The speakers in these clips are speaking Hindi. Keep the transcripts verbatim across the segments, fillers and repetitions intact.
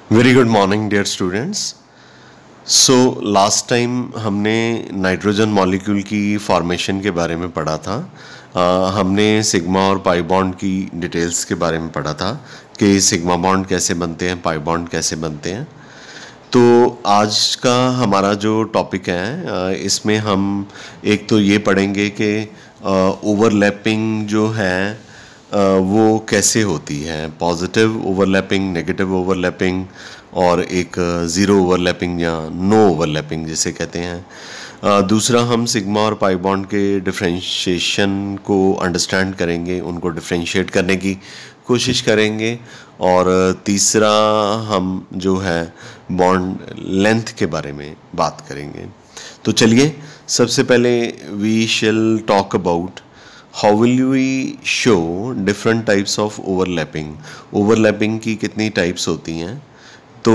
Very good morning dear students. So last time हमने नाइट्रोजन मॉलिक्यूल की फॉर्मेशन के बारे में पढ़ा था। uh, हमने सिग्मा और पाई बॉन्ड की डिटेल्स के बारे में पढ़ा था कि सिग्मा बॉन्ड कैसे बनते हैं, पाई बॉन्ड कैसे बनते हैं। तो आज का हमारा जो टॉपिक है uh, इसमें हम एक तो ये पढ़ेंगे कि ओवरलैपिंग uh, जो है Uh, वो कैसे होती है, पॉजिटिव ओवरलैपिंग, नेगेटिव ओवरलैपिंग और एक ज़ीरो ओवरलैपिंग या नो ओवरलैपिंग जिसे कहते हैं। uh, दूसरा हम सिग्मा और पाई बॉन्ड के डिफरेंशिएशन को अंडरस्टैंड करेंगे, उनको डिफरेंशिएट करने की कोशिश करेंगे। और तीसरा हम जो है बॉन्ड लेंथ के बारे में बात करेंगे। तो चलिए सबसे पहले we shall talk about how will we show different types of overlapping. Overlapping की कितनी टाइप्स होती हैं? तो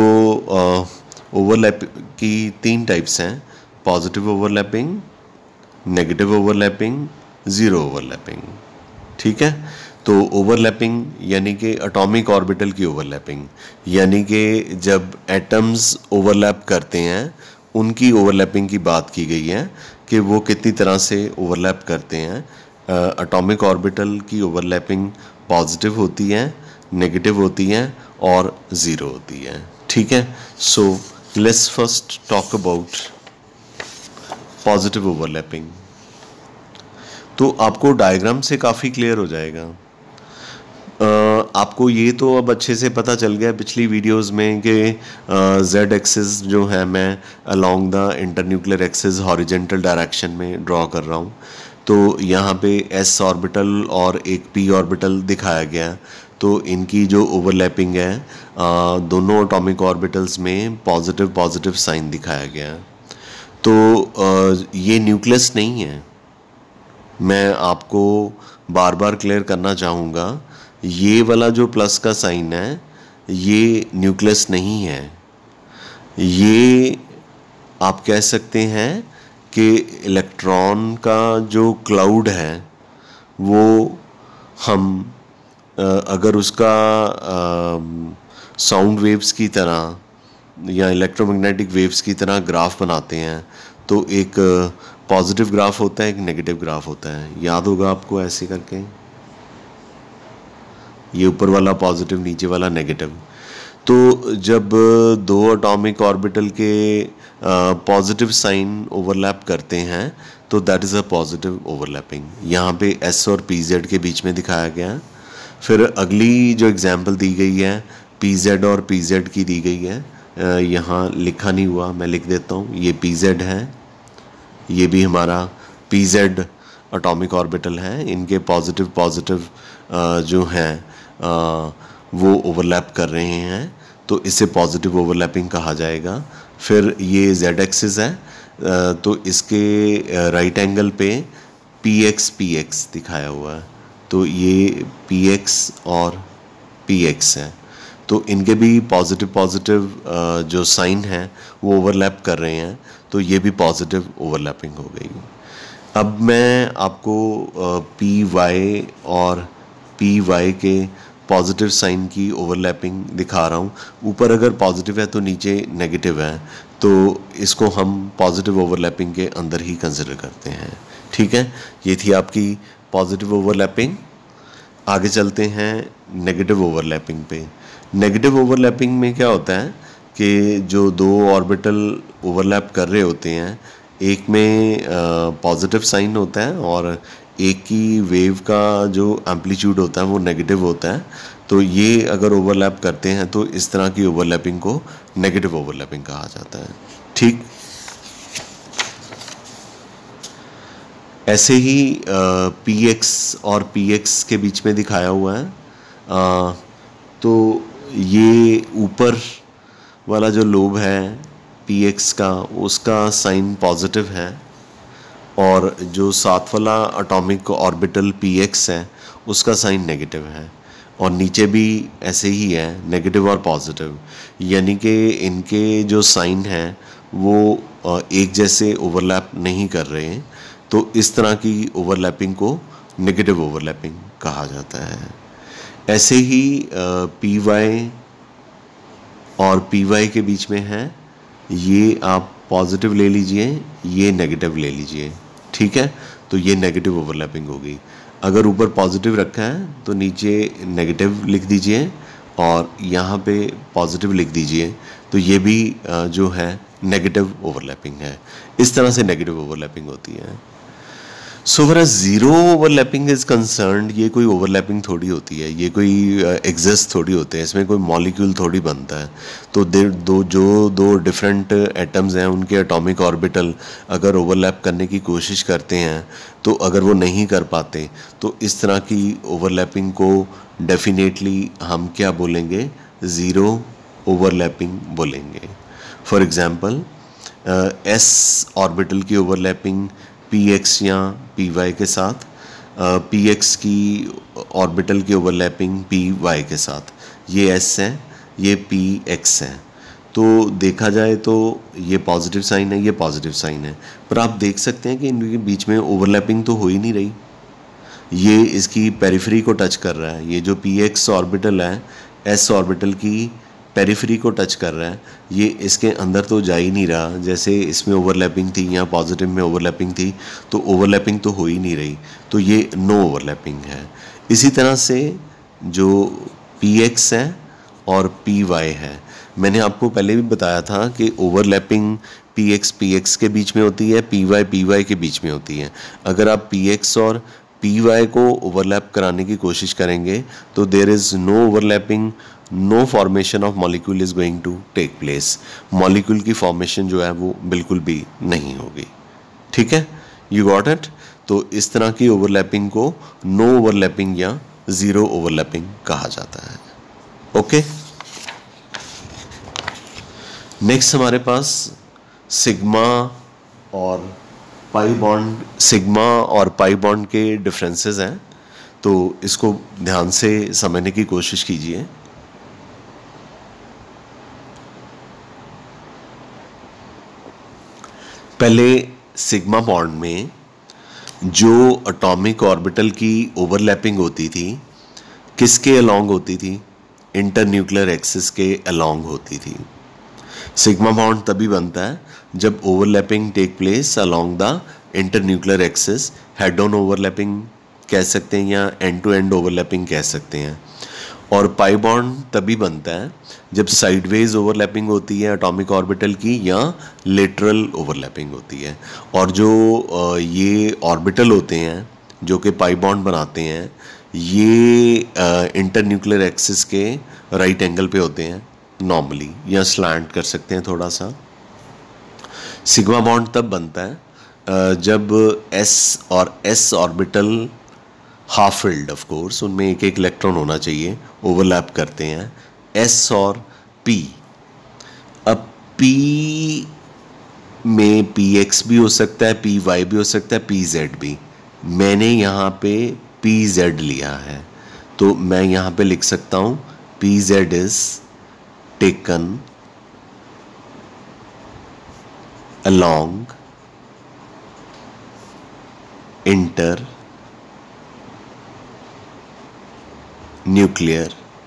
ओवरलैप uh, की तीन टाइप्स हैं, positive overlapping, negative overlapping, zero overlapping. ठीक है, तो ओवरलैपिंग यानी कि एटॉमिक ऑर्बिटल की ओवरलैपिंग, यानी कि जब एटम्स ओवरलैप करते हैं उनकी ओवरलैपिंग की बात की गई है कि वो कितनी तरह से ओवरलैप करते हैं। एटॉमिक ऑर्बिटल की ओवरलैपिंग पॉजिटिव होती है, नेगेटिव होती है और ज़ीरो होती है। ठीक है, so let's first talk about positive overlapping. तो आपको डायग्राम से काफ़ी क्लियर हो जाएगा। Uh, आपको ये तो अब अच्छे से पता चल गया पिछली वीडियोस में कि जेड एक्सिस जो है मैं along the internuclear axis horizontal direction में ड्रॉ कर रहा हूँ। तो यहाँ पे एस ऑर्बिटल और एक पी ऑर्बिटल दिखाया गया। तो इनकी जो ओवरलैपिंग है आ, दोनों एटॉमिक ऑर्बिटल्स में पॉजिटिव पॉजिटिव साइन दिखाया गया। तो आ, ये न्यूक्लियस नहीं है, मैं आपको बार बार क्लियर करना चाहूँगा। ये वाला जो प्लस का साइन है ये न्यूक्लियस नहीं है, ये आप कह सकते हैं कि इलेक्ट्रॉन का जो क्लाउड है वो हम अगर उसका साउंड वेव्स की तरह या इलेक्ट्रोमैग्नेटिक वेव्स की तरह ग्राफ बनाते हैं तो एक पॉजिटिव ग्राफ होता है, एक नेगेटिव ग्राफ होता है। याद होगा आपको ऐसे करके, ये ऊपर वाला पॉजिटिव, नीचे वाला नेगेटिव। तो जब दो एटॉमिक ऑर्बिटल के पॉजिटिव साइन ओवरलैप करते हैं तो that is a positive overlapping. यहाँ पे एस और पी जेड के बीच में दिखाया गया। फिर अगली जो एग्जांपल दी गई है पी जेड और पी जेड की दी गई है। uh, यहाँ लिखा नहीं हुआ, मैं लिख देता हूँ। ये पी जेड है, ये भी हमारा पी जेड एटॉमिक ऑर्बिटल है। इनके पॉजिटिव पॉजिटिव जो हैं uh, वो ओवरलैप कर रहे हैं, तो इसे पॉजिटिव ओवरलैपिंग कहा जाएगा। फिर ये जेड एक्सिस है, तो इसके राइट एंगल पे पी एक्स पी एक्स दिखाया हुआ है। तो ये पी एक्स और पी एक्स है, तो इनके भी पॉजिटिव पॉजिटिव जो साइन है वो ओवरलैप कर रहे हैं, तो ये भी पॉजिटिव ओवरलैपिंग हो गई। अब मैं आपको पी वाई और पी वाई के पॉजिटिव साइन की ओवरलैपिंग दिखा रहा हूँ। ऊपर अगर पॉजिटिव है तो नीचे नेगेटिव है, तो इसको हम पॉजिटिव ओवरलैपिंग के अंदर ही कंसिडर करते हैं। ठीक है, ये थी आपकी पॉजिटिव ओवरलैपिंग। आगे चलते हैं नेगेटिव ओवरलैपिंग पे। नेगेटिव ओवरलैपिंग में क्या होता है कि जो दो ऑर्बिटल ओवरलैप कर रहे होते हैं, एक में पॉजिटिव साइन होता है और एक की वेव का जो एम्पलीट्यूड होता है वो नेगेटिव होता है। तो ये अगर ओवरलैप करते हैं तो इस तरह की ओवरलैपिंग को नेगेटिव ओवरलैपिंग कहा जाता है। ठीक, ऐसे ही पी एक्स और पी एक्स के बीच में दिखाया हुआ है। आ, तो ये ऊपर वाला जो लोब है पी एक्स का, उसका साइन पॉजिटिव है और जो साथ वाला एटॉमिक ऑर्बिटल पी एक्स है उसका साइन नेगेटिव है। और नीचे भी ऐसे ही है, नेगेटिव और पॉजिटिव, यानी कि इनके जो साइन हैं वो एक जैसे ओवरलैप नहीं कर रहे हैं। तो इस तरह की ओवरलैपिंग को नेगेटिव ओवरलैपिंग कहा जाता है। ऐसे ही पी वाई और पी वाई के बीच में है, ये आप पॉजिटिव ले लीजिए, ये नेगेटिव ले लीजिए, ठीक है। तो ये नेगेटिव ओवरलैपिंग होगी। अगर ऊपर पॉजिटिव रखा है तो नीचे नेगेटिव लिख दीजिए और यहाँ पे पॉजिटिव लिख दीजिए, तो ये भी जो है नेगेटिव ओवरलैपिंग है। इस तरह से नेगेटिव ओवरलैपिंग होती है। So for zero overlapping is concerned, ये कोई ओवरलैपिंग थोड़ी होती है, ये कोई एग्जिस्ट थोड़ी होते हैं, इसमें कोई मॉलिक्यूल थोड़ी बनता है। तो दे दो जो दो डिफरेंट एटम्स हैं उनके एटॉमिक ऑर्बिटल अगर ओवरलैप करने की कोशिश करते हैं, तो अगर वो नहीं कर पाते तो इस तरह की ओवरलैपिंग को डेफिनेटली हम क्या बोलेंगे, ज़ीरो ओवरलैपिंग बोलेंगे। फॉर एग्जांपल एस ऑर्बिटल की ओवरलैपिंग पी एक्स या पी वाई के साथ, पी एक्स की ऑर्बिटल की ओवरलैपिंग पी वाई के साथ, ये एस है, ये पी एक्स है। तो देखा जाए तो ये पॉजिटिव साइन है, ये पॉजिटिव साइन है, पर आप देख सकते हैं कि इनके बीच में ओवरलैपिंग तो हो ही नहीं रही। ये इसकी पेरिफेरी को टच कर रहा है, ये जो पी एक्स ऑर्बिटल है एस ऑर्बिटल की पेरिफेरी को टच कर रहा है, ये इसके अंदर तो जा ही नहीं रहा। जैसे इसमें ओवरलैपिंग थी या पॉजिटिव में ओवरलैपिंग थी, तो ओवरलैपिंग तो हो ही नहीं रही, तो ये नो ओवरलैपिंग है। इसी तरह से जो पी एक्स है और पी वाई है, मैंने आपको पहले भी बताया था कि overlapping p x p x के बीच में होती है, पी वाई पी वाई के बीच में होती है। अगर आप पी एक्स और पी वाई को ओवरलैप कराने की कोशिश करेंगे तो there is no overlapping, no formation of molecule is going to take place. Molecule की फॉर्मेशन जो है वो बिल्कुल भी नहीं होगी, ठीक है, यू गॉट इट। तो इस तरह की ओवरलैपिंग को नो ओवरलैपिंग या ज़ीरो ओवरलैपिंग कहा जाता है। ओके, नेक्स्ट हमारे पास सिग्मा और पाई बॉन्ड, सिग्मा और पाई बॉन्ड के डिफरेंसेस हैं, तो इसको ध्यान से समझने की कोशिश कीजिए। पहले सिग्मा बॉन्ड में जो एटॉमिक ऑर्बिटल की ओवरलैपिंग होती थी, किसके अलोंग होती थी, इंटरन्यूक्लियर एक्सिस के अलोंग होती थी। सिग्मा बॉन्ड तभी बनता है जब overlapping take place along the internuclear axis, head on overlapping कह सकते हैं या एंड टू एंड ओवरलैपिंग कह सकते हैं। और पाई बॉन्ड तभी बनता है जब साइडवेज ओवरलैपिंग होती है एटॉमिक ऑर्बिटल की या लेटरल ओवरलैपिंग होती है। और जो ये ऑर्बिटल होते हैं जो कि पाई बॉन्ड बनाते हैं, ये इंटरन्यूक्लियर एक्सिस के राइट एंगल पे होते हैं नॉर्मली, या स्लैंट कर सकते हैं थोड़ा सा। सिग्मा बॉन्ड तब बनता है जब एस और s orbital half filled, of course उनमें एक एक इलेक्ट्रॉन होना चाहिए, ओवरलैप करते हैं एस और पी। अब पी में पी एक्स भी हो सकता है, पी वाई भी हो सकता है, पी जेड भी। मैंने यहाँ पे पी जेड लिया है, तो मैं यहाँ पे लिख सकता हूँ p z is taken along inter nuclear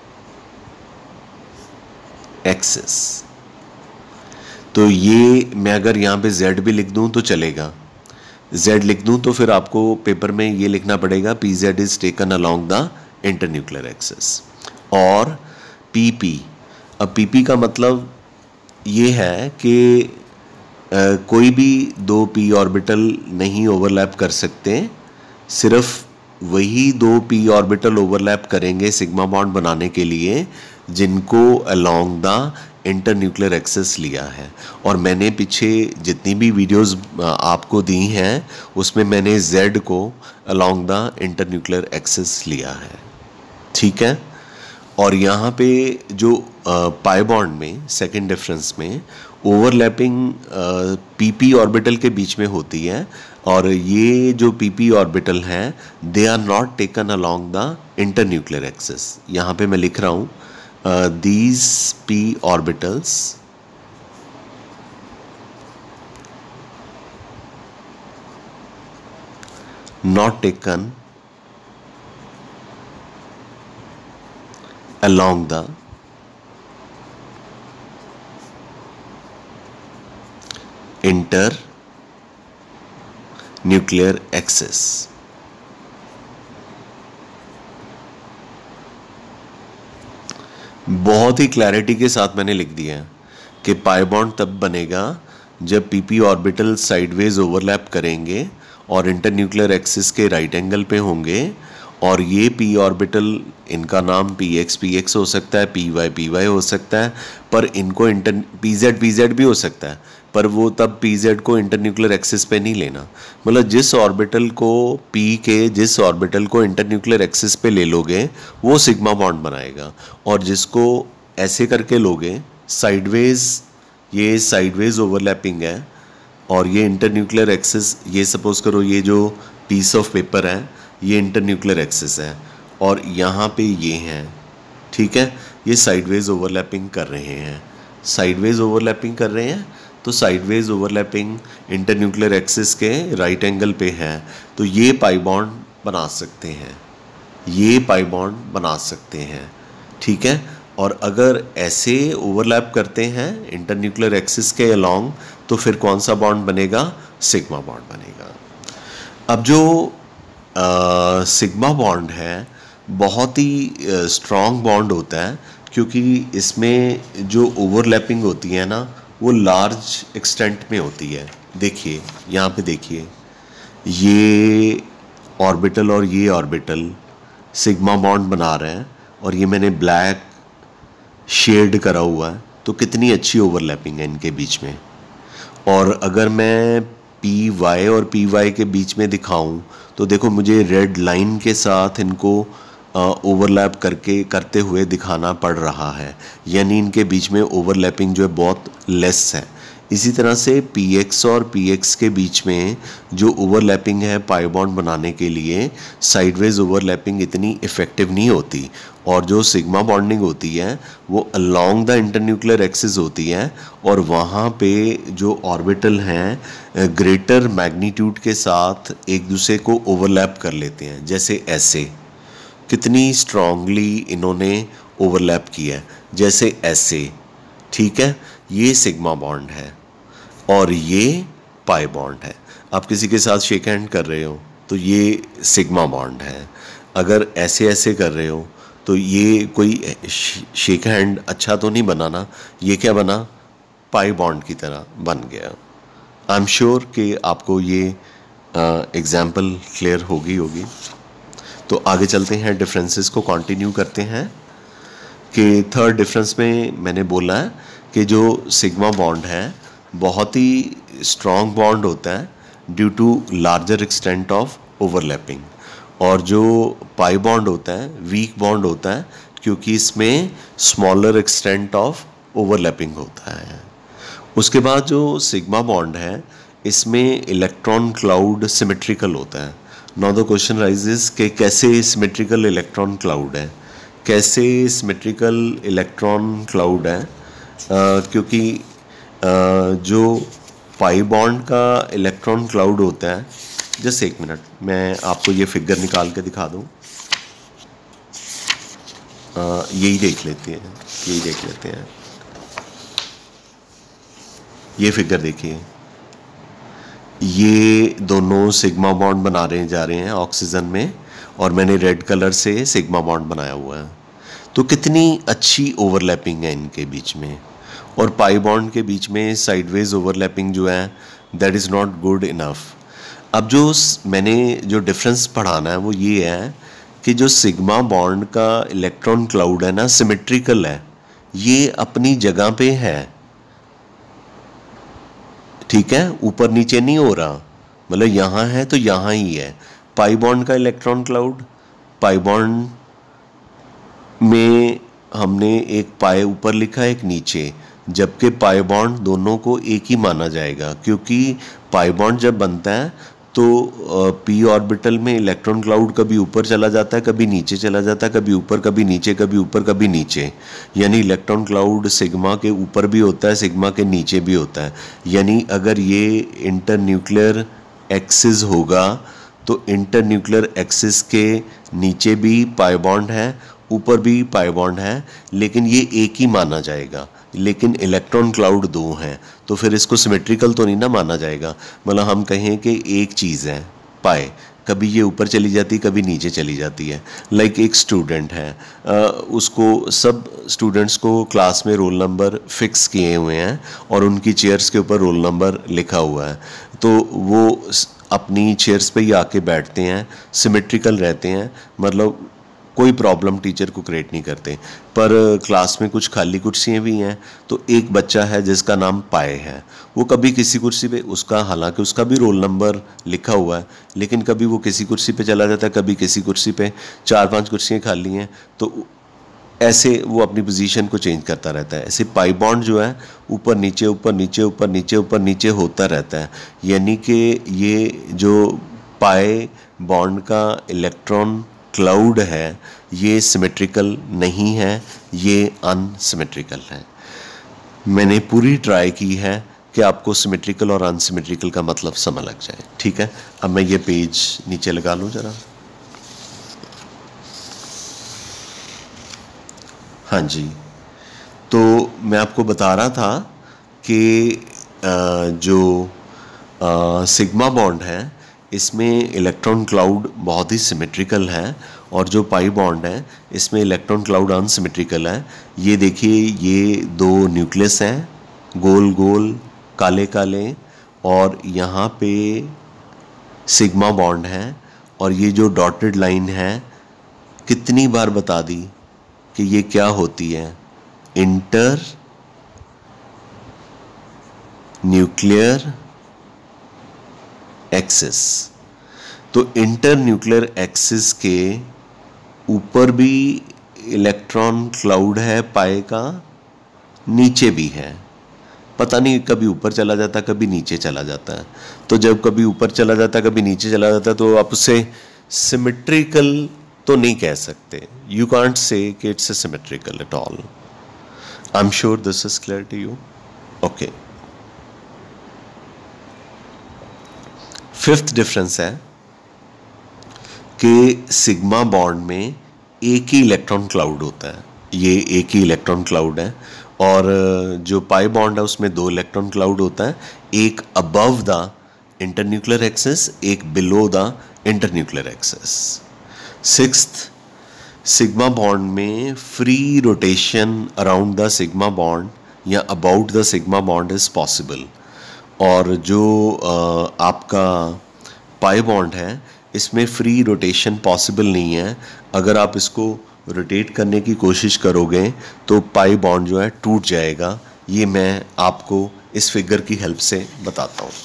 axis. तो ये मैं अगर यहाँ पे Z भी लिख दूँ तो चलेगा, Z लिख दूँ तो फिर आपको पेपर में ये लिखना पड़ेगा p z is taken along the internuclear axis. और पी पी, अब पी पी का मतलब ये है कि Uh, कोई भी दो पी ऑर्बिटल नहीं ओवरलैप कर सकते, सिर्फ वही दो पी ऑर्बिटल ओवरलैप करेंगे सिग्मा बॉन्ड बनाने के लिए जिनको अलोंग द इंटरन्यूक्लियर एक्सिस लिया है। और मैंने पीछे जितनी भी वीडियोस आपको दी हैं उसमें मैंने Z को अलोंग द इंटरन्यूक्लियर एक्सिस लिया है, ठीक है। और यहाँ पे जो पाई बॉन्ड में सेकेंड डिफरेंस में ओवरलैपिंग पीपी ऑर्बिटल के बीच में होती है, और ये जो पीपी ऑर्बिटल हैं they are not taken along the internuclear axis. यहाँ पे मैं लिख रहा हूँ these p orbitals not taken along the internuclear axis. बहुत ही क्लैरिटी के साथ मैंने लिख दिया है कि पाई बॉन्ड तब बनेगा जब पीपी ऑर्बिटल साइडवेज ओवरलैप करेंगे और इंटरन्यूक्लियर एक्सिस के राइट एंगल पे होंगे, और ये पी ऑर्बिटल, इनका नाम पी एक्स पी एक्स हो सकता है, पी वाई पी वाई हो सकता है, पर इनको inter p z p z भी हो सकता है, पर वो तब पी जेड को इंटरन्यूक्लियर एक्सिस पे नहीं लेना। मतलब जिस ऑर्बिटल को पी के जिस ऑर्बिटल को इंटरन्यूक्लियर एक्सिस पे ले लोगे वो सिग्मा बॉन्ड बनाएगा, और जिसको ऐसे करके लोगे साइडवेज, ये साइडवेज ओवरलैपिंग है और ये इंटरन्यूक्लियर एक्सिस, ये सपोज करो ये जो पीस ऑफ पेपर है ये इंटरन्यूक्लियर एक्सिस है और यहाँ पे ये हैं, ठीक है, ये साइडवेज ओवरलैपिंग कर रहे हैं, साइडवेज ओवरलैपिंग कर रहे हैं तो साइडवेज ओवरलैपिंग इंटरन्यूक्लियर एक्सिस के राइट एंगल पे है, तो ये पाई बॉन्ड बना सकते हैं, ये पाई बॉन्ड बना सकते हैं, ठीक है। और अगर ऐसे ओवरलैप करते हैं इंटरन्यूक्लियर एक्सिस के अलोंग तो फिर कौन सा बॉन्ड बनेगा? सिग्मा बॉन्ड बनेगा। अब जो आ, सिग्मा बॉन्ड है बहुत ही स्ट्रॉन्ग बॉन्ड होता है, क्योंकि इसमें जो ओवरलैपिंग होती है ना वो लार्ज एक्सटेंट में होती है। देखिए यहाँ पे देखिए, ये ऑर्बिटल और ये ऑर्बिटल सिग्मा बॉन्ड बना रहे हैं और ये मैंने ब्लैक शेड करा हुआ है, तो कितनी अच्छी ओवरलैपिंग है इनके बीच में। और अगर मैं पी वाई और पी वाई के बीच में दिखाऊं तो देखो मुझे रेड लाइन के साथ इनको ओवरलैप करके करते हुए दिखाना पड़ रहा है, यानी इनके बीच में ओवरलैपिंग जो है बहुत लेस है। इसी तरह से पी एक्स और पी एक्स के बीच में जो ओवरलैपिंग है पाई बॉन्ड बनाने के लिए, साइडवेज ओवरलैपिंग इतनी इफ़ेक्टिव नहीं होती, और जो सिग्मा बॉन्डिंग होती है वो अलोंग द इंटरन्यूक्लियर एक्सिस होती है, और वहाँ पे जो ऑर्बिटल हैं ग्रेटर मैग्नीट्यूड के साथ एक दूसरे को ओवरलैप कर लेते हैं, जैसे ऐसे, कितनी स्ट्रांगली इन्होंने ओवरलैप किया है, जैसे ऐसे, ठीक है, ये सिग्मा बॉन्ड है और ये पाई बॉन्ड है। आप किसी के साथ शेक हैंड कर रहे हो तो ये सिग्मा बॉन्ड है, अगर ऐसे ऐसे कर रहे हो तो ये कोई शेक हैंड अच्छा तो नहीं बना ना, ये क्या बना? पाई बॉन्ड की तरह बन गया। आई एम श्योर कि आपको ये एग्जाम्पल क्लियर होगी होगी तो आगे चलते हैं, डिफरेंसेस को कंटिन्यू करते हैं। कि थर्ड डिफरेंस में मैंने बोला है कि जो सिग्मा बॉन्ड है बहुत ही स्ट्रॉन्ग बॉन्ड होता है due to larger extent of overlapping, और जो पाई बॉन्ड होता है वीक बॉन्ड होता है क्योंकि इसमें स्मॉलर एक्सटेंट ऑफ ओवरलैपिंग होता है। उसके बाद जो सिग्मा बॉन्ड है इसमें इलेक्ट्रॉन क्लाउड सिमेट्रिकल होता है। नाउ द क्वेश्चन राइजेस कि कैसे सिमेट्रिकल इलेक्ट्रॉन क्लाउड है, कैसे सिमेट्रिकल इलेक्ट्रॉन क्लाउड है? uh, क्योंकि uh, जो पाई बॉन्ड का इलेक्ट्रॉन क्लाउड होता है, जस्ट एक मिनट मैं आपको ये फिगर निकाल के दिखा दूँ, uh, यही देख लेते हैं यही देख लेते हैं ये फिगर देखिए, ये दोनों सिग्मा बॉन्ड बना रहे जा रहे हैं ऑक्सीजन में, और मैंने रेड कलर से सिग्मा बॉन्ड बनाया हुआ है। तो कितनी अच्छी ओवरलैपिंग है इनके बीच में, और पाई बॉन्ड के बीच में साइडवेज ओवरलैपिंग जो है that is not good enough. अब जो मैंने जो डिफरेंस पढ़ाना है वो ये है कि जो सिग्मा बॉन्ड का इलेक्ट्रॉन क्लाउड है ना सिमेट्रिकल है, ये अपनी जगह पे है, ठीक है, ऊपर नीचे नहीं हो रहा, मतलब यहाँ है तो यहाँ ही है। पाई बॉन्ड का इलेक्ट्रॉन क्लाउड, पाई बॉन्ड में हमने एक पाई ऊपर लिखा है एक नीचे, जबकि पाई बॉन्ड दोनों को एक ही माना जाएगा, क्योंकि पाई बॉन्ड जब बनता है तो पी ऑर्बिटल में इलेक्ट्रॉन क्लाउड कभी ऊपर चला जाता है, कभी नीचे चला जाता है, कभी ऊपर कभी नीचे, कभी ऊपर कभी नीचे, यानी इलेक्ट्रॉन क्लाउड सिग्मा के ऊपर भी होता है, सिग्मा के नीचे भी होता है। यानी अगर ये इंटरन्यूक्लियर एक्सिस होगा तो इंटरन्यूक्लियर एक्सिस के नीचे भी पाई बॉन्ड है ऊपर भी पाई बॉन्ड है, लेकिन ये एक ही माना जाएगा, लेकिन इलेक्ट्रॉन क्लाउड दो हैं, तो फिर इसको सिमेट्रिकल तो नहीं ना माना जाएगा। मतलब हम कहें कि एक चीज़ है पाई, कभी ये ऊपर चली जाती है, कभी नीचे चली जाती है। लाइक like एक स्टूडेंट है, आ, उसको सब स्टूडेंट्स को क्लास में रोल नंबर फिक्स किए हुए हैं और उनकी चेयर्स के ऊपर रोल नंबर लिखा हुआ है, तो वो अपनी चेयर्स पे ही आके बैठते हैं, सिमेट्रिकल रहते हैं, मतलब कोई प्रॉब्लम टीचर को क्रिएट नहीं करते। पर क्लास में कुछ खाली कुर्सियाँ भी हैं, तो एक बच्चा है जिसका नाम पाए है, वो कभी किसी कुर्सी पे, उसका हालांकि उसका भी रोल नंबर लिखा हुआ है, लेकिन कभी वो किसी कुर्सी पे चला जाता है, कभी किसी कुर्सी पे, चार पांच कुर्सियाँ खाली हैं, तो ऐसे वो अपनी पोजीशन को चेंज करता रहता है। ऐसे पाई बॉन्ड जो है ऊपर नीचे ऊपर नीचे ऊपर नीचे ऊपर नीचे होता रहता है, यानी कि ये जो पाई बॉन्ड का इलेक्ट्रॉन क्लाउड है ये सिमेट्रिकल नहीं है, ये अनसिमेट्रिकल है। मैंने पूरी ट्राई की है कि आपको सिमेट्रिकल और अनसिमेट्रिकल का मतलब समझ लग जाए। ठीक है, अब मैं ये पेज नीचे लगा लूँ ज़रा। हाँ जी, तो मैं आपको बता रहा था कि जो सिग्मा बॉन्ड है इसमें इलेक्ट्रॉन क्लाउड बहुत ही सिमेट्रिकल है, और जो पाई बॉन्ड है इसमें इलेक्ट्रॉन क्लाउड अनसिमेट्रिकल है। ये देखिए, ये दो न्यूक्लियस हैं, गोल गोल काले काले, और यहाँ पे सिग्मा बॉन्ड है, और ये जो डॉटेड लाइन है, कितनी बार बता दी कि ये क्या होती है, इंटर न्यूक्लियर एक्सिस। तो इंटर न्यूक्लियर एक्सिस के ऊपर भी इलेक्ट्रॉन क्लाउड है पाई का, नीचे भी है, पता नहीं कभी ऊपर चला जाता कभी नीचे चला जाता है। तो जब कभी ऊपर चला जाता कभी नीचे चला जाता है, तो आप उसे सिमेट्रिकल तो नहीं कह सकते। यू कांट से कि it's symmetrical at all. I am sure this is clear to you. Okay, fifth difference है कि सिग्मा बॉन्ड में एक ही इलेक्ट्रॉन क्लाउड होता है, ये एक ही इलेक्ट्रॉन क्लाउड है, और जो पाई बॉन्ड है उसमें दो इलेक्ट्रॉन क्लाउड होता है, एक अबव द इंटरन्यूक्लियर एक्सिस, एक below the internuclear axis. Sixth, sigma bond में free rotation around the sigma bond या about the sigma bond is possible, और जो आ, आपका पाई बॉन्ड है इसमें फ्री रोटेशन पॉसिबल नहीं है। अगर आप इसको रोटेट करने की कोशिश करोगे तो पाई बॉन्ड जो है टूट जाएगा। ये मैं आपको इस फिगर की हेल्प से बताता हूँ।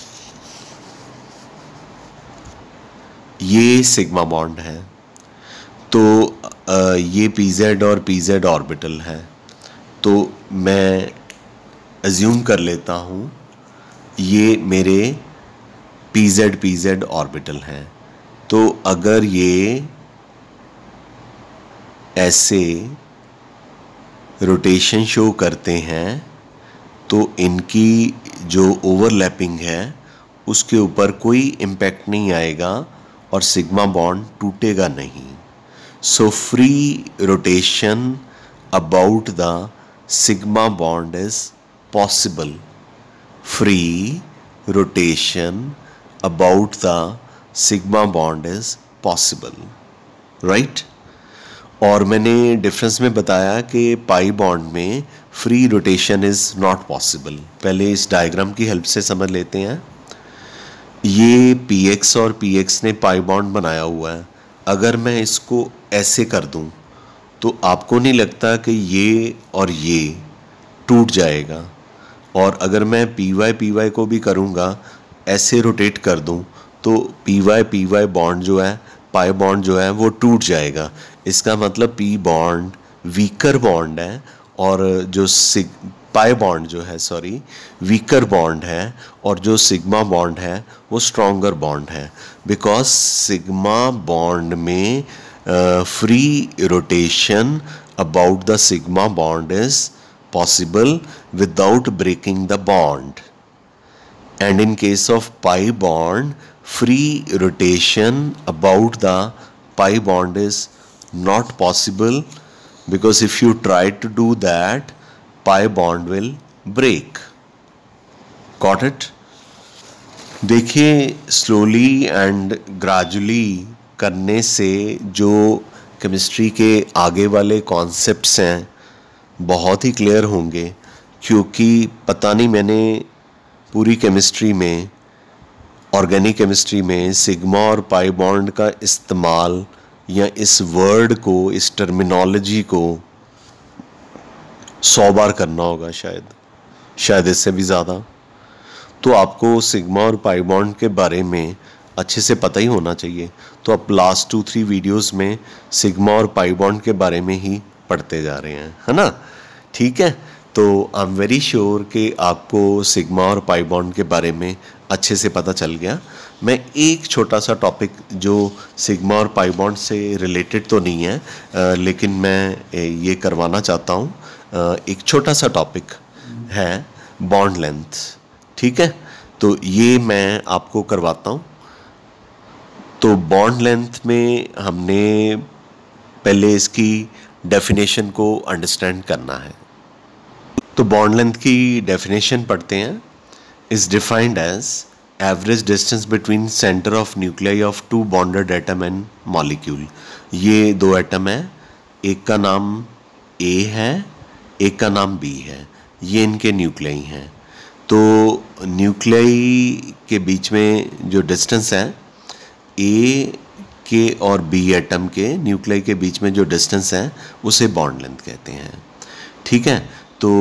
ये सिग्मा बॉन्ड है, तो आ, ये पी जेड और पी जेड ऑर्बिटल है, तो मैं अज्यूम कर लेता हूँ ये मेरे p z p z orbital हैं। तो अगर ये ऐसे रोटेशन शो करते हैं तो इनकी जो ओवरलैपिंग है उसके ऊपर कोई इम्पैक्ट नहीं आएगा और सिग्मा बॉन्ड टूटेगा नहीं। So free rotation about the sigma bond is possible. Free rotation about the sigma bond is possible, right? और मैंने डिफरेंस में बताया कि पाई बॉन्ड में free rotation is not possible. पहले इस डायग्राम की हेल्प से समझ लेते हैं। ये पी एक्स और पी एक्स ने पाई बॉन्ड बनाया हुआ है। अगर मैं इसको ऐसे कर दूं तो आपको नहीं लगता कि ये और ये टूट जाएगा, और अगर मैं पी वाई पी वाई को भी करूँगा, ऐसे रोटेट कर दूं तो p y p y bond जो है, पाई बॉन्ड जो है वो टूट जाएगा। इसका मतलब पी बॉन्ड वीकर बॉन्ड है और जो सिग पाई बॉन्ड जो है सॉरी वीकर बॉन्ड है, और जो सिग्मा बॉन्ड है वो स्ट्रॉन्गर बॉन्ड है। बिकॉज सिग्मा बॉन्ड में free rotation about the sigma bond is possible without breaking the bond, and in case of pi bond free rotation about the pi bond is not possible because if you try to do that, pi bond will break. Got it? देखिए, स्लोली एंड ग्रेजुअली करने से जो केमिस्ट्री के आगे वाले कॉन्सेप्ट्स हैं बहुत ही क्लियर होंगे, क्योंकि पता नहीं मैंने पूरी केमिस्ट्री में, ऑर्गेनिक केमिस्ट्री में सिग्मा और पाई बॉन्ड का इस्तेमाल या इस वर्ड को, इस टर्मिनोलॉजी को सौ बार करना होगा, शायद शायद इससे भी ज़्यादा। तो आपको सिग्मा और पाई बॉन्ड के बारे में अच्छे से पता ही होना चाहिए। तो आप लास्ट टू थ्री वीडियोस में सिग्मा और पाई बॉन्ड के बारे में ही पढ़ते जा रहे हैं, है ना? ठीक है, तो आई एम वेरी श्योर कि आपको सिग्मा और पाई बॉन्ड के बारे में अच्छे से पता चल गया। मैं एक छोटा सा टॉपिक जो सिग्मा और पाई बॉन्ड से रिलेटेड तो नहीं है, आ, लेकिन मैं ये करवाना चाहता हूँ। एक छोटा सा टॉपिक है बॉन्ड लेंथ, ठीक है? तो ये मैं आपको करवाता हूँ। तो बॉन्ड लेंथ में हमने पहले इसकी डेफिनेशन को अंडरस्टैंड करना है। तो बॉन्ड लेंथ की डेफिनेशन पढ़ते हैं। Is defined as average distance between centre of nuclei of two bonded atom and molecule. ये दो एटम है, एक का नाम ए है, एक का नाम बी है, ये इनके न्यूक्लियाई हैं। तो न्यूक्लियाई के बीच में जो डिस्टेंस है, ए के और बी एटम के न्यूक्लियाई के बीच में जो डिस्टेंस है उसे बॉन्ड लेंथ कहते हैं, ठीक है? तो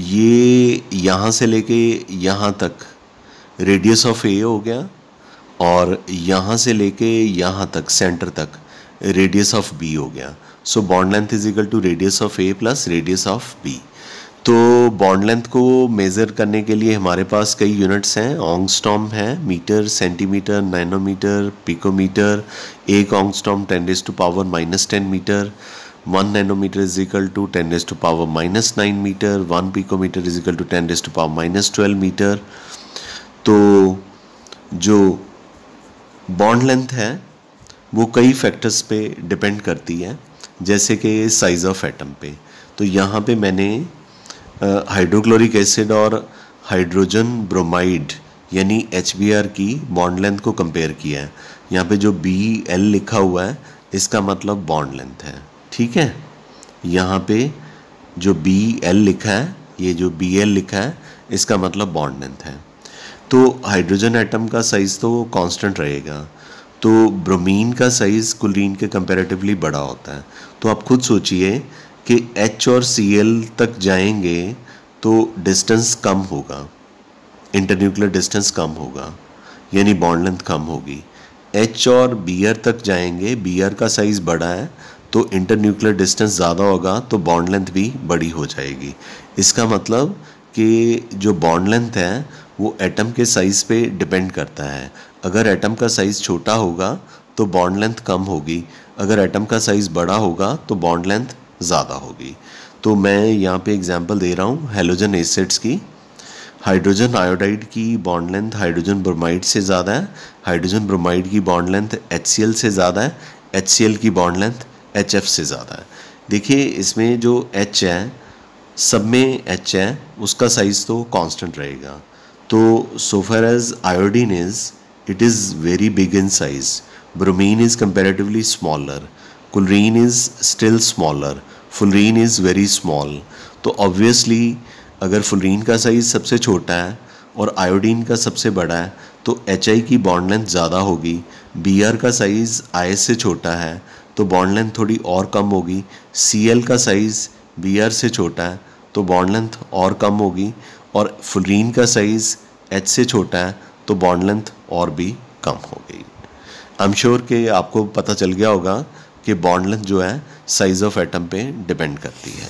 ये यहाँ से लेके यहाँ तक रेडियस ऑफ ए हो गया, और यहाँ से लेके यहाँ तक सेंटर तक रेडियस ऑफ बी हो गया। So bond length is equal to radius of A plus radius of B. तो बॉन्ड लेंथ को मेज़र करने के लिए हमारे पास कई यूनिट्स हैं। ऑंगस्ट्रॉम है, मीटर, सेंटीमीटर, नैनोमीटर, पिकोमीटर। एक angstrom ten raise to power minus ten metre, one nanometre is equal to ten raise to power minus nine metre, one picometre is equal to ten raise to power minus twelve metre. तो जो बॉन्ड लेंथ है वो कई फैक्टर्स पे डिपेंड करती है, जैसे कि साइज़ ऑफ एटम पे। तो यहाँ पे मैंने हाइड्रोक्लोरिक एसिड और हाइड्रोजन ब्रोमाइड यानी एच बी आर की बॉन्ड लेंथ को कंपेयर किया है। यहाँ पे जो बी एल लिखा हुआ है इसका मतलब बॉन्ड लेंथ है, ठीक है? यहाँ पे जो बी एल लिखा है, ये जो बी एल लिखा है, इसका मतलब बॉन्ड लेंथ है। तो हाइड्रोजन एटम का साइज़ तो कांस्टेंट रहेगा, तो ब्रोमीन का साइज़ क्लोरीन के कंपैरेटिवली बड़ा होता है। तो आप खुद सोचिए कि H और Cl तक जाएंगे तो डिस्टेंस कम होगा, इंटरन्यूक्लियर डिस्टेंस कम होगा, यानी बॉन्ड लेंथ कम होगी। H और Br तक जाएंगे, Br का साइज़ बड़ा है तो इंटरन्यूक्लियर डिस्टेंस ज़्यादा होगा, तो बॉन्ड लेंथ भी बड़ी हो जाएगी। इसका मतलब कि जो बॉन्ड लेंथ है वो एटम के साइज़ पे डिपेंड करता है। अगर एटम का साइज़ छोटा होगा तो बॉन्ड लेंथ कम होगी, अगर एटम का साइज़ बड़ा होगा तो बॉन्ड लेंथ ज़्यादा होगी। तो मैं यहाँ पे एग्जांपल दे रहा हूँ हेलोजन एसिड्स की। हाइड्रोजन आयोडाइड की बॉन्ड लेंथ हाइड्रोजन ब्रोमाइड से ज़्यादा है, हाइड्रोजन ब्रोमाइड की bond length H C L से ज़्यादा है, एच सी एल की बॉन्ड लेंथ एच एफ से ज़्यादा है। देखिए इसमें जो H है, सब में H है, उसका साइज़ तो कांस्टेंट रहेगा। तो so far as iodine is, it is very big in size, bromine is comparatively smaller, chlorine is still smaller, fluorine is very small. तो ऑब्वियसली अगर फुलरीन का साइज़ सबसे छोटा है और आयोडीन का सबसे बड़ा है तो एच आई की बॉन्ड लेंथ ज़्यादा होगी। बी आर का साइज़ आई से छोटा है तो बॉन्ड लेंथ थोड़ी और कम होगी। सी एल का साइज़ बी आर से छोटा है तो बॉन्ड लेंथ और कम होगी, और फुलरीन का साइज़ एच से छोटा है तो बॉन्ड लेंथ और भी कम होगी। आई एम श्योर कि आपको पता चल गया होगा कि बॉन्ड लेंथ जो है साइज ऑफ एटम पे डिपेंड करती है।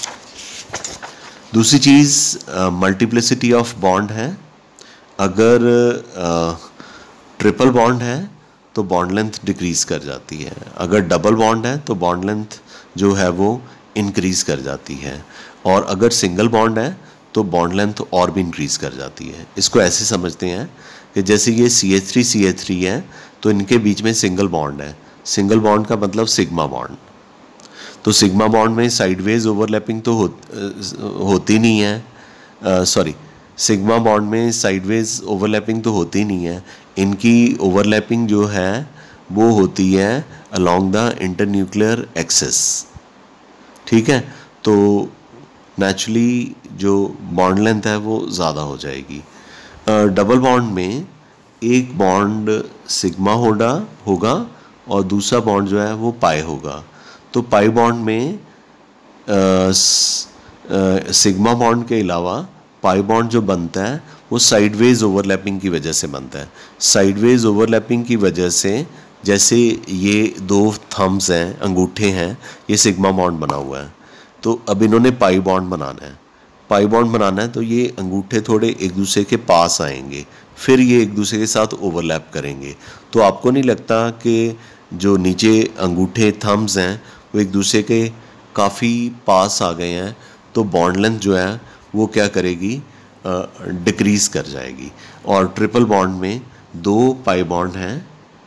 दूसरी चीज़ मल्टीप्लिसिटी ऑफ बॉन्ड है। अगर ट्रिपल बॉन्ड है तो बॉन्ड लेंथ डिक्रीज कर जाती है, अगर डबल बॉन्ड है तो बॉन्ड लेंथ जो है वो इंक्रीज कर जाती है, और अगर सिंगल बॉन्ड है तो बॉन्ड लेंथ और भी इंक्रीज कर जाती है। इसको ऐसे समझते हैं कि जैसे ये C H three C H three है तो इनके बीच में सिंगल बॉन्ड है, सिंगल बॉन्ड का मतलब सिग्मा बॉन्ड। तो सिग्मा बॉन्ड में साइडवेज ओवरलैपिंग तो हो, होती नहीं है, सॉरी सिग्मा बॉन्ड में साइडवेज ओवरलैपिंग तो होती नहीं है, इनकी ओवरलैपिंग जो है वो होती है अलोंग द इंटरन्यूक्लियर एक्सिस। ठीक है, तो नेचुरली जो बॉन्ड लेंथ है वो ज़्यादा हो जाएगी। डबल बॉन्ड में एक बॉन्ड सिग्मा होगा होगा और दूसरा बॉन्ड जो है वो पाई होगा। तो पाई बॉन्ड में आ, स, आ, सिग्मा बॉन्ड के अलावा पाई बॉन्ड जो बनता है वो साइडवेज ओवरलैपिंग की वजह से बनता है। साइडवेज ओवरलैपिंग की वजह से, जैसे ये दो थम्स हैं, अंगूठे हैं, ये सिग्मा बॉन्ड बना हुआ है, तो अब इन्होंने पाई बॉन्ड बनाना है। पाई बॉन्ड बनाना है तो ये अंगूठे थोड़े एक दूसरे के पास आएंगे, फिर ये एक दूसरे के साथ ओवरलैप करेंगे। तो आपको नहीं लगता कि जो नीचे अंगूठे थम्स हैं वो एक दूसरे के काफ़ी पास आ गए हैं, तो बॉन्ड लेंथ जो है वो क्या करेगी, डिक्रीज़ कर जाएगी। और ट्रिपल बॉन्ड में दो पाई बॉन्ड हैं,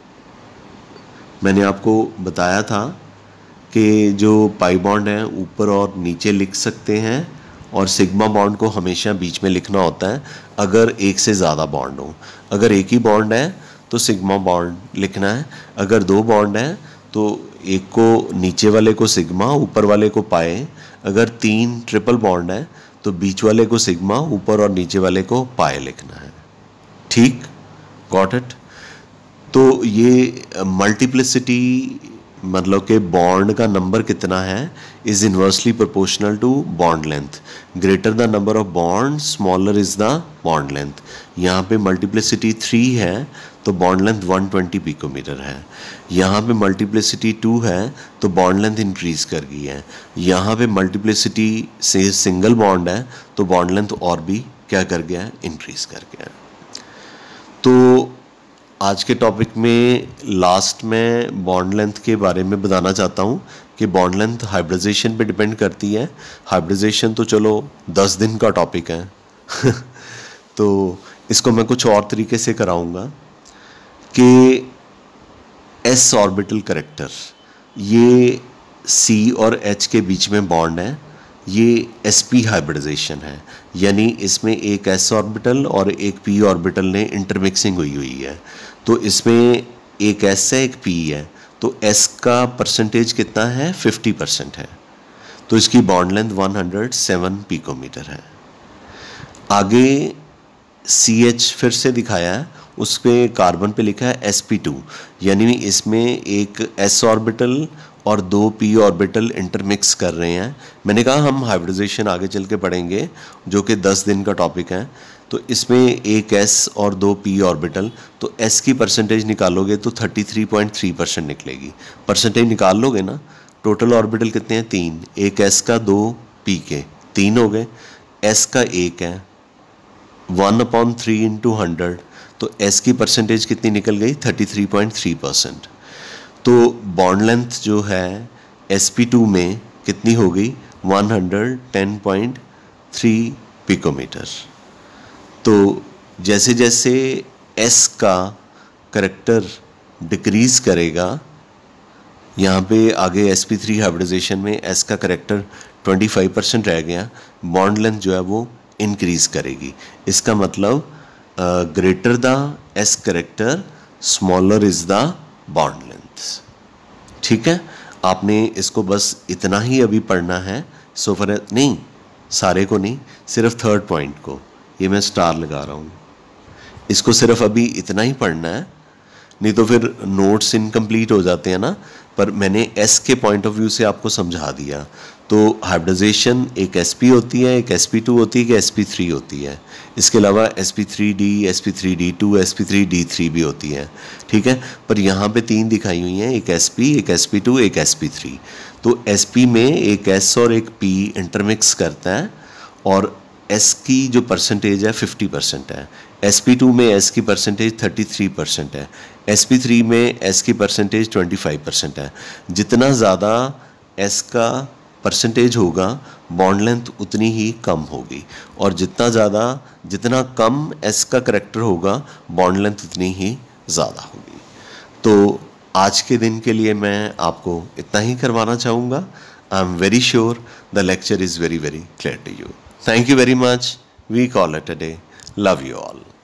मैंने आपको बताया था कि जो पाई बॉन्ड है ऊपर और नीचे लिख सकते हैं, और सिग्मा बॉन्ड को हमेशा बीच में लिखना होता है अगर एक से ज़्यादा बॉन्ड हो। अगर एक ही बॉन्ड है तो सिग्मा बॉन्ड लिखना है, अगर दो बॉन्ड है तो एक को नीचे वाले को सिग्मा, ऊपर वाले को पाए। अगर तीन ट्रिपल बॉन्ड है तो बीच वाले को सिग्मा, ऊपर और नीचे वाले को पाए लिखना है। ठीक, गॉट इट। तो ये मल्टीप्लिसिटी मतलब कि बॉन्ड का नंबर कितना है is inversely proportional to bond length. Greater the number of bond smaller is the bond length. यहाँ पे मल्टीप्लिसिटी थ्री है तो bond length one twenty picometre है। यहाँ पे मल्टीप्लिसिटी टू है तो बॉन्ड लेंथ इंक्रीज कर गई है। यहाँ पे मल्टीप्लिसिटी से सिंगल बॉन्ड है तो बॉन्ड लेंथ और भी क्या कर गया है, इंक्रीज कर गया है। तो आज के टॉपिक में लास्ट में बॉन्ड लेंथ के बारे में बताना चाहता हूँ कि बॉन्ड लेंथ हाइब्रिडाइजेशन पे डिपेंड करती है। हाइब्रिडाइजेशन तो चलो दस दिन का टॉपिक है तो इसको मैं कुछ और तरीके से कराऊंगा कि एस ऑर्बिटल करेक्टर, ये सी और एच के बीच में बॉन्ड है, ये एसपी हाइब्रिडाइजेशन है, यानी इसमें एक एस ऑर्बिटल और एक पी ऑर्बिटल ने इंटरमिक्सिंग हुई हुई है। तो इसमें एक एस है एक पी है, तो एस का परसेंटेज कितना है, फिफ्टी परसेंट है, तो इसकी bond length one hundred seven picometre है। आगे सी एच फिर से दिखाया है, उस पर कार्बन पे लिखा है एस पी टू, यानी इसमें एक एस ऑर्बिटल और दो पी ऑर्बिटल इंटरमिक्स कर रहे हैं। मैंने कहा हम हाइब्रिडाइजेशन आगे चल के पढ़ेंगे जो कि दस दिन का टॉपिक है। तो इसमें एक एस और दो पी ऑर्बिटल, तो एस की परसेंटेज निकालोगे तो thirty three point three percent निकलेगी। परसेंटेज निकाल लोगे ना, टोटल ऑर्बिटल कितने हैं, तीन, एक एस का दो पी के, तीन हो गए। एस का एक है, one upon three into hundred, तो एस की परसेंटेज कितनी निकल गई, thirty three point three percent. तो बॉन्ड लेंथ जो है एस पी टू में कितनी हो गई, one hundred ten point three picometre. तो जैसे जैसे एस का करेक्टर डिक्रीज करेगा, यहाँ पे आगे एस पी थ्री हाइब्रिडाइजेशन में एस का करेक्टर ट्वेंटी फाइव परसेंट रह गया, बॉन्ड लेंथ जो है वो इंक्रीज करेगी। इसका मतलब greater the S character smaller is the bond length. ठीक है, आपने इसको बस इतना ही अभी पढ़ना है, सो फॉर नहीं, सारे को नहीं, सिर्फ थर्ड पॉइंट को, ये मैं स्टार लगा रहा हूँ, इसको सिर्फ अभी इतना ही पढ़ना है, नहीं तो फिर नोट्स इनकम्प्लीट हो जाते हैं ना। पर मैंने एस के पॉइंट ऑफ व्यू से आपको समझा दिया। तो हाइब्रिडाइजेशन एक एसपी होती है, एक एसपी टू होती है, एक एसपी थ्री होती है। इसके अलावा SP three D, SP three D two, SP three D three भी होती है। ठीक है, पर यहाँ पे तीन दिखाई हुई हैं, एक एसपी, एक एसपी टू, एक एसपी थ्री। तो एसपी में एक एस और एक पी इंटरमिक्स करता है और एस की जो परसेंटेज है फिफ्टी परसेंट है। एस पी टू में एस की परसेंटेज थर्टी थ्री परसेंट है। एस पी थ्री में एस की परसेंटेज ट्वेंटी फाइव परसेंट है। जितना ज़्यादा एस का परसेंटेज होगा बॉन्ड लेंथ उतनी ही कम होगी, और जितना ज़्यादा जितना कम एस का करेक्टर होगा बॉन्ड लेंथ उतनी ही ज़्यादा होगी। तो आज के दिन के लिए मैं आपको इतना ही करवाना चाहूँगा। I am very sure the lecture is very very clear to you. Thank you very much. We call it a day. Love you all.